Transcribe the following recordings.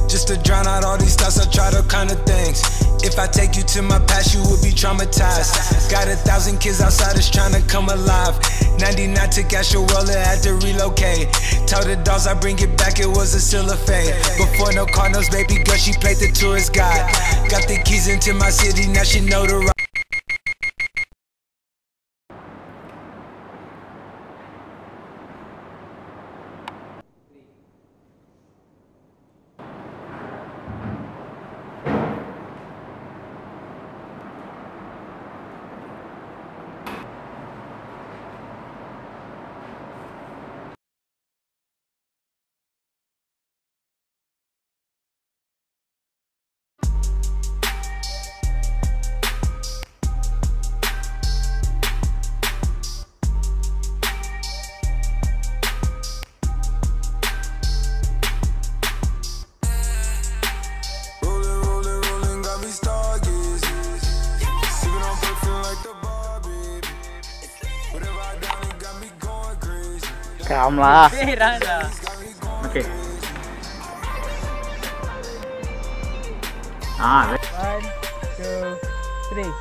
Just to drown out all these thoughts, I tried all kind of things. If I take you to my past, you would be traumatized. Got 1,000 kids outside that's trying to come alive. 99 took out your roller, had to relocate. Told the dogs I bring it back, it was a still a fade. Before no Cardinals, baby girl, she played the tourist guide. Got the keys into my city, now she know the right. Calm lah. Oke. Ah. 1, 2, 3.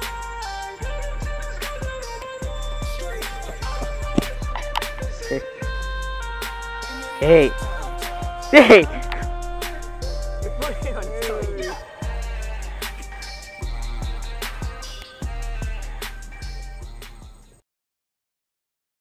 Hey. Hey.